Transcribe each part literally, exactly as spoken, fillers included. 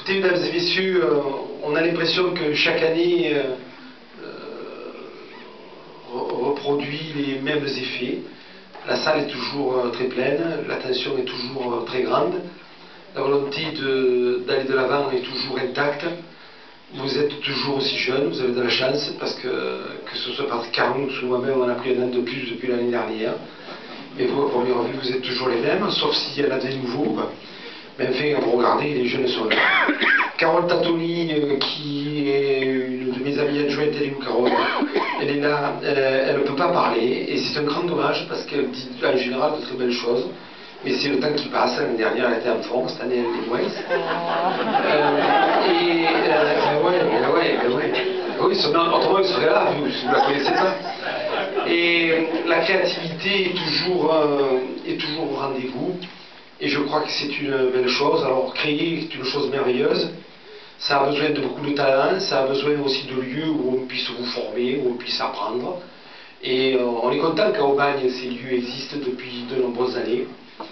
Écoutez, mesdames et messieurs, euh, on a l'impression que chaque année euh, euh, reproduit les mêmes effets. La salle est toujours euh, très pleine, l'attention est toujours euh, très grande, la volonté d'aller de, de l'avant est toujours intacte. Vous êtes toujours aussi jeune, vous avez de la chance, parce que, que ce soit parce qu'Arnaud ou moi-même, on a pris un an de plus depuis l'année dernière. Et vous, à première vue, vous êtes toujours les mêmes, sauf s'il y en a des nouveaux. Mais enfin, vous regardez, les jeunes sont là. Carole Tatoni, euh, qui est une de mes amies adjointes, elle est où, Carole? Elle est là, euh, elle ne peut pas parler, et c'est un grand dommage, parce qu'elle dit en général de très belles choses. Mais c'est le temps qui passe. L'année dernière, elle était en forme, cette année, elle est moins. Euh, et, euh, ouais, ouais, ouais, ouais. Oui, autrement, elle serait là, vous, si vous ne la connaissez pas. Et la créativité est toujours, euh, est toujours au rendez-vous. Et je crois que c'est une belle chose. Alors, créer est une chose merveilleuse. Ça a besoin de beaucoup de talent, ça a besoin aussi de lieux où on puisse vous former, où on puisse apprendre. Et euh, on est content qu'à Aubagne, ces lieux existent depuis de nombreuses années.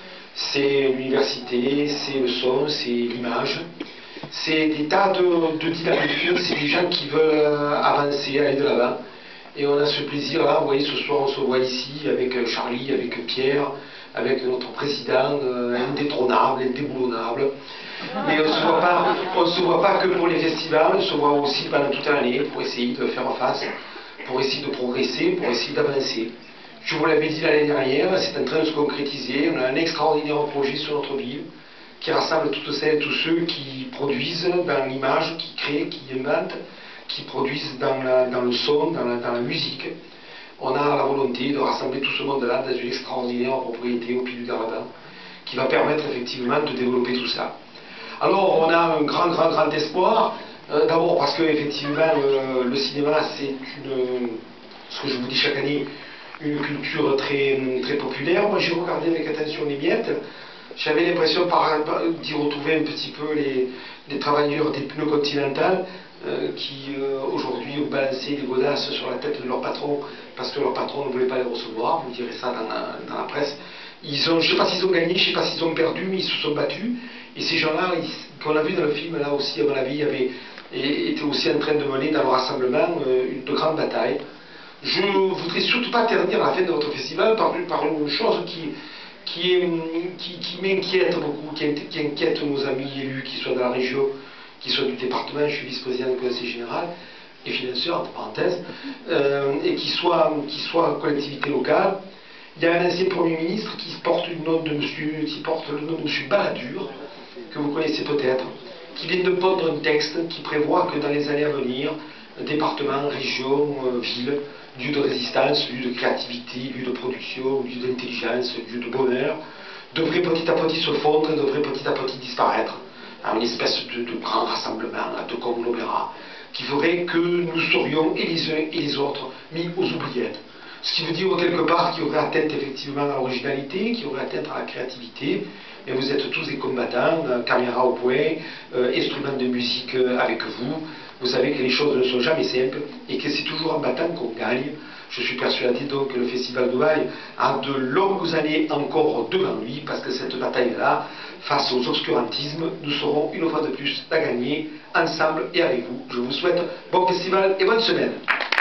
C'est l'université, c'est le son, c'est l'image, c'est des tas de, de dynamiques, c'est des gens qui veulent avancer, aller de l'avant. Et on a ce plaisir-là, vous voyez, ce soir on se voit ici avec Charlie, avec Pierre, avec notre président, euh, indétrônable, indéboulonnable. Mais on ne se voit pas, on se voit pas que pour les festivals, on se voit aussi pendant toute l'année pour essayer de faire face, pour essayer de progresser, pour essayer d'avancer. Je vous l'avais dit l'année dernière, c'est en train de se concrétiser. On a un extraordinaire projet sur notre ville qui rassemble toutes celles et tous ceux qui produisent dans l'image, qui créent, qui inventent, qui produisent dans, la, dans le son, dans la, dans la musique. On a la volonté de rassembler tout ce monde-là dans une extraordinaire propriété au pied du Gardin qui va permettre effectivement de développer tout ça. Alors on a un grand, grand, grand espoir. Euh, D'abord parce que effectivement le, le cinéma c'est une, ce que je vous dis chaque année, une culture très, très populaire. Moi j'ai regardé avec attention les miettes. J'avais l'impression d'y retrouver un petit peu les, les travailleurs des pneus continentales euh, qui euh, aujourd'hui ont balancé des godasses sur la tête de leur patron parce que leur patron ne voulait pas les recevoir. Vous direz ça dans la, dans la presse. Ils ont, je ne sais pas s'ils ont gagné, je ne sais pas s'ils ont perdu, mais ils se sont battus. Et ces gens-là, qu'on a vu dans le film, là aussi, à mon avis, avaient, étaient aussi en train de mener dans le rassemblement euh, une de grande bataille. Je ne voudrais surtout pas terminer la fin de votre festival par, par une chose qui, qui, est, qui, qui m'inquiète beaucoup, qui, qui inquiète nos amis élus, qui soient dans la région, qui soient du département, je suis vice-président du conseil général et financeur, entre parenthèses, euh, et qui soient, qui soient collectivité locale. Il y a un ancien Premier ministre qui porte, le nom de monsieur, qui porte le nom de M. Balladur, que vous connaissez peut-être, qui vient de pondre un texte qui prévoit que dans les années à venir, département, région, euh, ville, lieu de résistance, lieu de créativité, lieu de production, lieu d'intelligence, lieu de bonheur, devrait petit à petit se fondre et devrait petit à petit disparaître à une espèce de, de grand rassemblement, de conglomérat, qui ferait que nous serions, et les uns et les autres, mis aux oubliettes. Ce qui veut dire quelque part qu'il y aurait atteinte effectivement à l'originalité, qu'il y aurait atteinte à la créativité. Mais vous êtes tous des combattants, euh, caméra au point, euh, instruments de musique euh, avec vous. Vous savez que les choses ne sont jamais simples et que c'est toujours en battant qu'on gagne. Je suis persuadé donc que le Festival d'Aubagne a de longues années encore devant lui parce que cette bataille-là, face aux obscurantismes, nous serons une fois de plus à gagner ensemble et avec vous. Je vous souhaite bon festival et bonne semaine.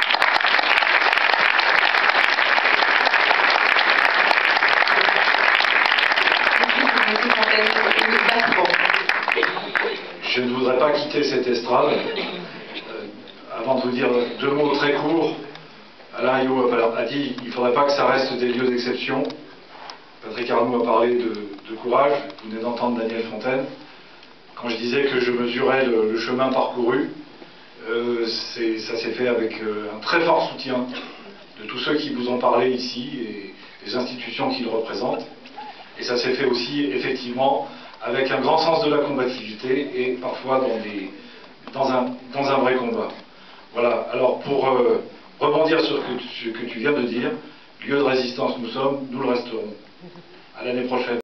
Je ne voudrais pas quitter cette estrade euh, avant de vous dire deux mots très courts. Alain Rioux a dit qu'il ne faudrait pas que ça reste des lieux d'exception. Patrick Arnoux a parlé de, de courage. Vous venez d'entendre Daniel Fontaine. Quand je disais que je mesurais le, le chemin parcouru, euh, ça s'est fait avec euh, un très fort soutien de tous ceux qui vous ont parlé ici et des institutions qui le représentent. Et ça s'est fait aussi effectivement avec un grand sens de la combativité et parfois dans, des, dans, un, dans un vrai combat. Voilà, alors pour euh, rebondir sur ce que, ce que tu viens de dire, lieu de résistance nous sommes, nous le resterons. À l'année prochaine.